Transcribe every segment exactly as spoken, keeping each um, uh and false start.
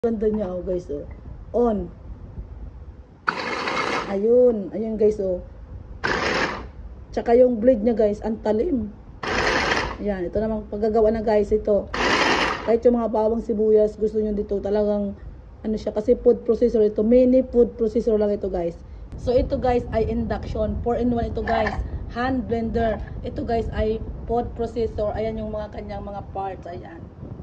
Ganda niya, oh guys, oh. On. Ayun, ayun guys, oh. Tsaka yung blade niya guys, ang talim. Ayan, ito namang paggagawa na guys, ito. Kahit yung mga bawang sibuyas, gusto nyo dito, talagang, ano siya, kasi food processor ito. Mini food processor lang ito guys. So ito guys ay induction. four in one ito guys. Hand blender. Ito guys ay food processor. Ayan yung mga kanyang mga parts. Ayan.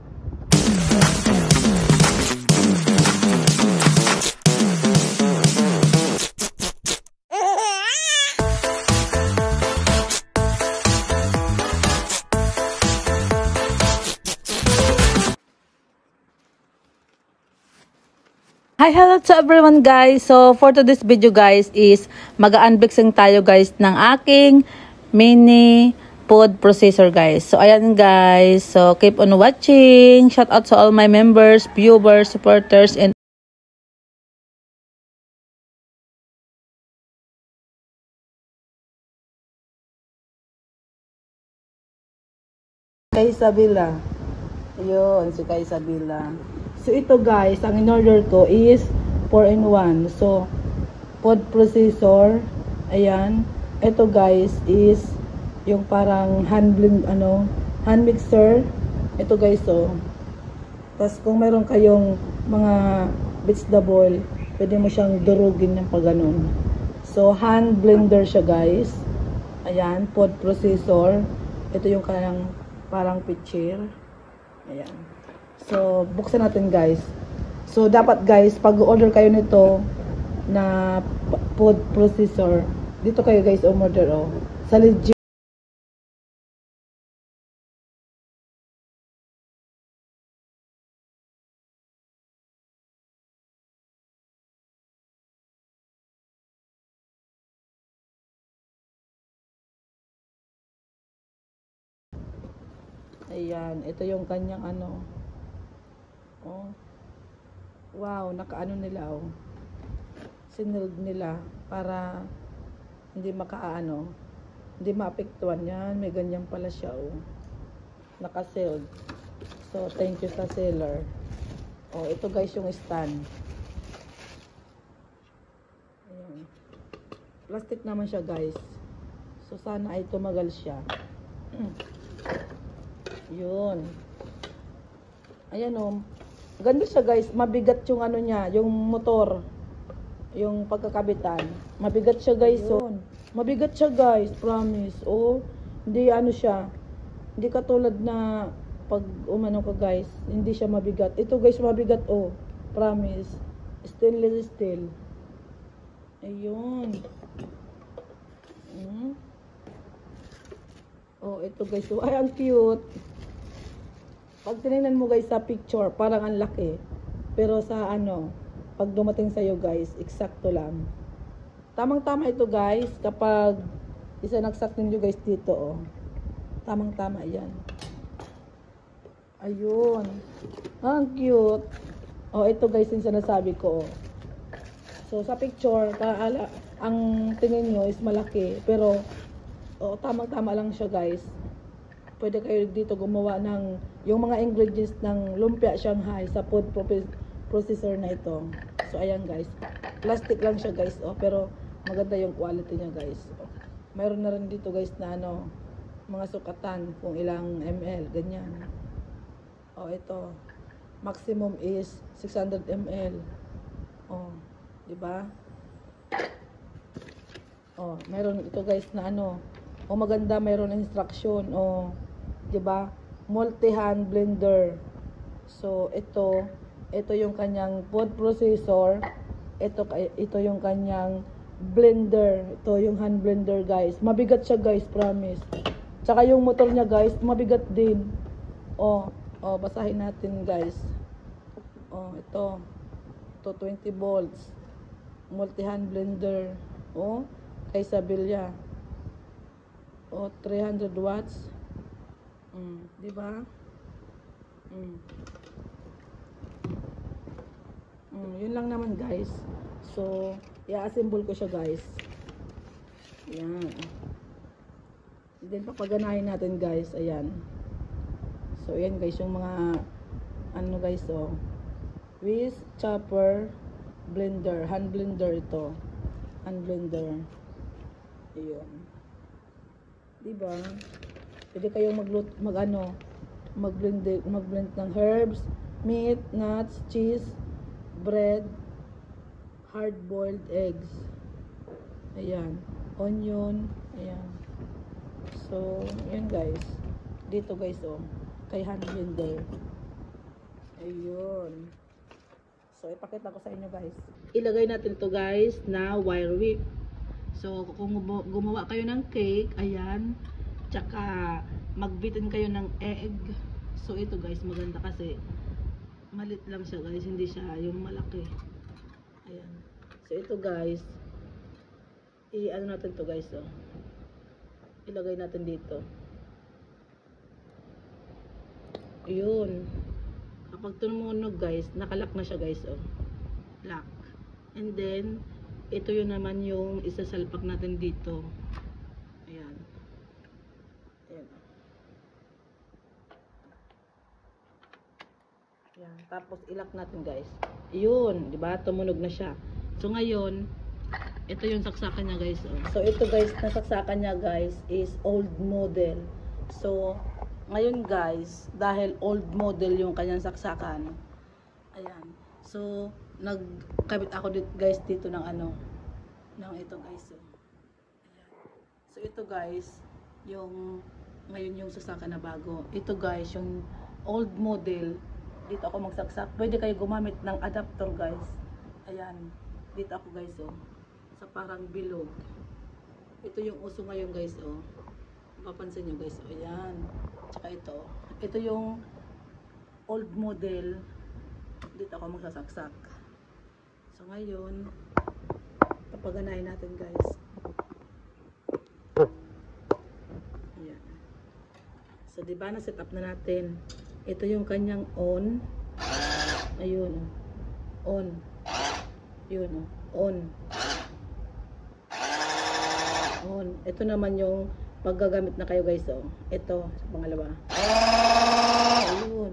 Hi, hello to everyone guys. So for today's video guys is mag-unboxing tayo guys ng aking mini food processor guys. So ayan guys. So keep on watching. Shout out to all my members, viewers, supporters, and kay Isabela. Ayun, si kay Isabela. So ito guys, ang in-order ko is four in one. So food processor, ayan. Ito guys is yung parang hand blend, ano, hand mixer. Ito guys, oh. Tapos kung meron kayong mga vegetable, pwede mo siyang durugin ng pag ganun. So hand blender siya guys. Ayan, food processor. Ito yung kanyang parang pitcher. Ayan. So, buksan natin guys. So, dapat guys, pag order kayo nito na food processor, dito kayo guys umorder, oh. Sa legit. Ayan, ito yung kanyang ano. Oh. Wow, nakaano nila, oh. Sinilid nila para hindi makaano, hindi maapektuhan yan. May ganyan pala siya, oh. Naka-sealed. So, thank you sa seller. Oh, ito guys yung stand. Ayan. Plastic naman siya, guys. So, sana ay tumagal siya. Yun. Ayan, oh. Ganda siya guys, mabigat yung ano niya, yung motor, yung pagkakabitan. Mabigat siya guys, oh. Mabigat siya guys, promise. Oh, hindi ano siya. Hindi katulad na pag umano ka guys, hindi siya mabigat. Ito guys, mabigat, oh. Promise. Stainless steel. Ayun. Hmm. Oh, ito guys, oh. Ay, ang cute. Pag tinignan mo guys sa picture, parang ang laki. Pero sa ano, pag dumating sa'yo guys, eksakto lang. Tamang-tama ito guys, kapag isa nagsak ninyo guys dito, oh. Tamang-tama yan. Ayun. Ah, ang cute. Oh, ito guys yung sinasabi ko, oh. So, sa picture, paala, ang tingin nyo is malaki. Pero, oh, tamang-tama lang siya guys. Pwede kayo dito gumawa ng yung mga ingredients ng lumpia Shanghai sa food processor na ito. So ayan guys, plastic lang siya guys, oh, pero maganda yung quality niya guys. Oh, mayroon na rin dito guys na ano, mga sukatan kung ilang ml, ganyan. Oh, ito maximum is six hundred milliliters. Oh, di ba? Oh, mayroon ito guys na ano, oh, maganda, mayroon instruction, oh, 'di ba? Multi-hand blender. So ito, ito yung kanyang food processor. Ito ito yung kanyang blender. Ito yung hand blender, guys. Mabigat siya, guys, promise. Tsaka yung motor niya, guys, mabigat din. Oh, oh, basahin natin, guys. Oh, ito. Ito twenty volts. Multi-hand blender. Oh, kay Isabela. O, three hundred watts. Mm, di ba? Mm. Mm, yun lang naman guys. So, i-assemble ko siya guys. Ayan. Then, papaganahin natin guys. Ayan. So, ayan guys, yung mga ano guys, oh. whisk chopper blender, hand blender ito. Hand blender. Ayun. Diba? Pwede kayong maglut mag ano, mag-blend mag-blend ng herbs, meat, nuts, cheese, bread, hard-boiled eggs. Ayan, onion, ayan. So, yun guys. Dito guys, oh, kay hand blender. Ayun. So, ipakita ko sa inyo guys. Ilagay natin to guys na wire whip. So, kung gumawa kayo ng cake, ayan, tsaka magbitin kayo ng egg. So, ito guys, maganda kasi malit lang siya guys, hindi siya yung malaki. Ayan. So, ito guys, i-ano natin to guys, oh. Ilagay natin dito. Ayun. Kapag tumunog guys, nakalak na siya guys, oh. Lock. And then, ito yun naman yung isasalpak natin dito. Ayan. Ayan. Ayan. Tapos, ilak natin guys. Yun. Diba? Tumunog na siya. So, ngayon, ito yung saksakan niya guys. Oh. So, ito guys, na saksakan niya guys is old model. So, ngayon guys, dahil old model yung kanyang saksakan, ayan. So, nagkabit ako dito guys dito ng ano, ng ito guys. Oh. Ayan. So, ito guys, yung, ngayon yung saksakan na bago. Ito guys, yung old model, dito ako magsaksak. Pwede kayo gumamit ng adapter guys. Ayan. Dito ako guys, oh. Sa parang bilog. Ito yung uso ngayon guys, oh. Papansin nyo guys, oh. Ayan. Tsaka ito. Ito yung old model. Dito ako magsasaksak. So ngayon, papaganahin natin guys. Ayan. So diba na set up na natin. Ito yung kanyang on. Ayun, oh. On. Yun, oh. On. On. Ito naman yung paggagamit na kayo guys, oh. Ito sa pangalawa. Ayun.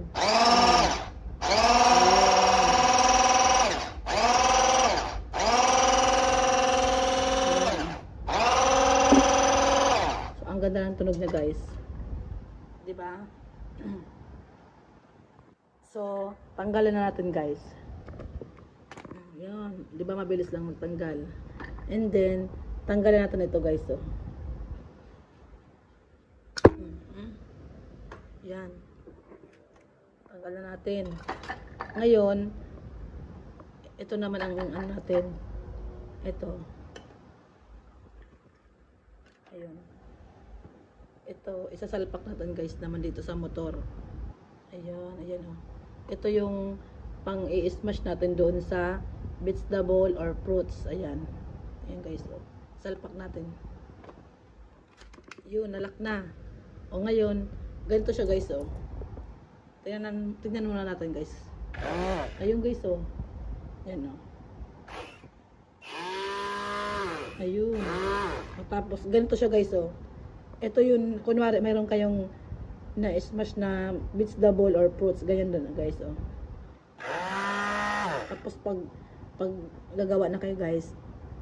So ang ganda ng tunog niya guys. 'Di ba? So tanggalan na natin guys. Ayan, 'di ba mabilis lang magtanggal. And then tanggalan natin ito guys, oh. Yan. Tanggalan natin. Ngayon, ito naman ang ano natin. Ito. Ayun. Ito, isasalpak natin guys naman dito sa motor. Ayun, ayan oh. Ito yung pang i-smash natin doon sa vegetable or fruits. Ayan. Ayan guys, oh. Salpak natin. Yun, nalak na. O ngayon, ganito siya guys, oh. Tingnan, tingnan muna natin guys. Ayun guys, oh. Yan, oh. Ayun. Tapos, ganito siya guys, oh. Ito yun, kunwari, mayroon kayong na-smash na vegetable or fruits. Ganyan doon, guys, oh. Tapos, pag, pag gagawa na kayo guys,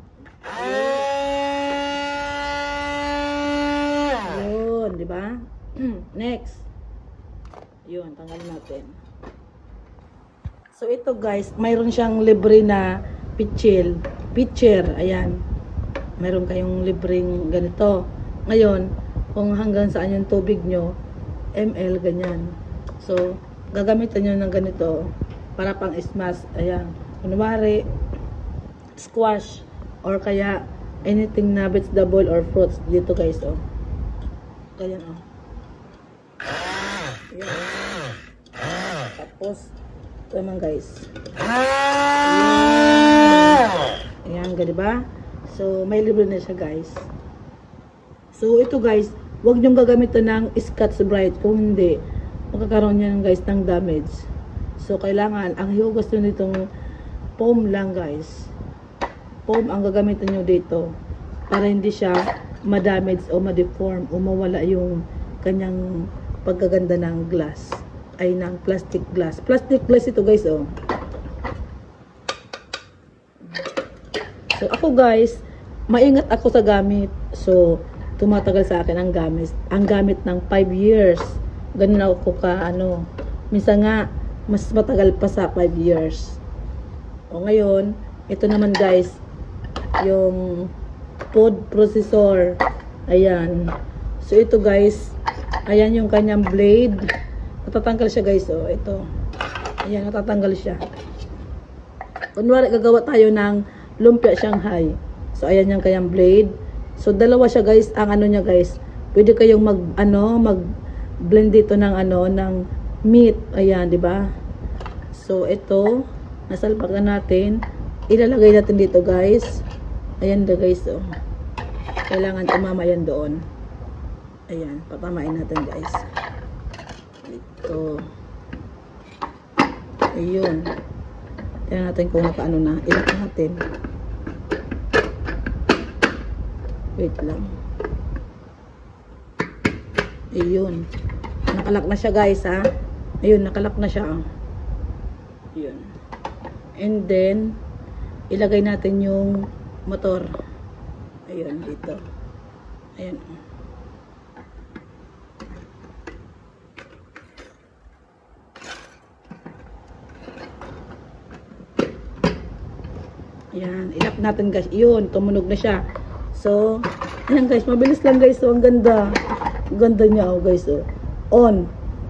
yun, di ba? Next. Yun, tanggalin natin. So, ito guys, mayroon siyang libre na pitchel. Pitcher, ayan. Mayroon kayong libreng ganito. Ngayon, kung hanggang saan yung tubig nyo, ml, ganyan. So, gagamitan nyo ng ganito para pang smash. Ayan. Kunwari, squash, or kaya anything na vegetable or fruits dito guys, oh. Ganyan, oh. Ayan. Tapos, ito naman guys. Ayan, diba? So, may libre na siya guys. So, ito guys, huwag nyong gagamitan ng Scotch Brite. Kung hindi, magkakaroon nyo guys ng damage. So, kailangan, ang hiugas nyo nitong foam lang guys. Foam ang gagamitin nyo dito para hindi siya ma-damage o ma-deform o mawala yung kanyang pagkaganda ng glass ay ng plastic glass. Plastic glass ito guys, oh. So, ako guys, maingat ako sa gamit. So, tumatagal sa akin ang gamit. Ang gamit ng five years. Ganun ako ka, ano. Minsan nga, mas matagal pa sa five years. O ngayon, ito naman guys, yung food processor. Ayan. So, ito guys, ayan yung kanyang blade. Natatanggal siya guys, oh. Ito. Ayan, natatanggal siya. Kunwari, gagawa tayo ng lumpia Shanghai. So, ayan yung kanyang blade. So, dalawa siya guys. Ang ano niya guys, pwede kayong mag, ano, mag blend dito ng ano, ng meat. Ayan, di ba? So, ito, nasalpakan natin. Ilalagay natin dito guys. Ayan na guys, oh. Kailangan tumama yan doon. Ayan, patamain natin guys. Ito. Ayun. Tingnan natin kung nakaano na. Ilak natin. Wait lang. Ayun. Nakalak na siya guys, ha. Ayun, nakalak na siya. Ayun. And then, ilagay natin yung motor. Ayun, dito. Ayun. Ayan, ilap natin guys. Yun, tumunog na siya. So, ayan guys, mabilis lang guys. So, ang ganda. Ang ganda niya, oh guys, oh. On.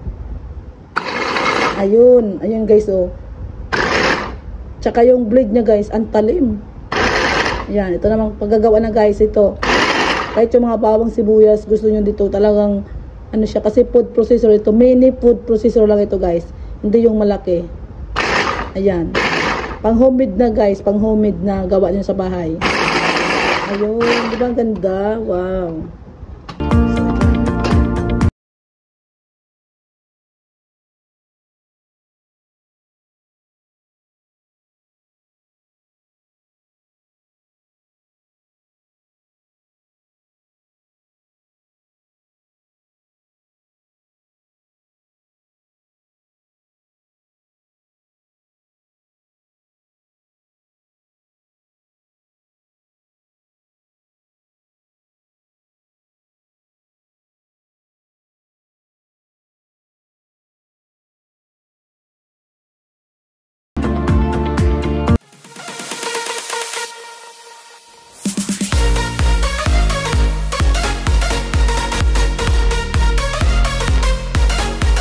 Ayun, ayun guys, oh. Tsaka yung blade niya guys, ang talim. Ayan, ito namang paggagawa na guys, ito. Kahit yung mga bawang sibuyas, gusto nyo dito talagang, ano siya, kasi food processor ito. Mini food processor lang ito guys. Hindi yung malaki. Ayan. Pang homemade na guys, pang homemade na gawa niyo sa bahay. Ayun, di ba ang ganda? Wow.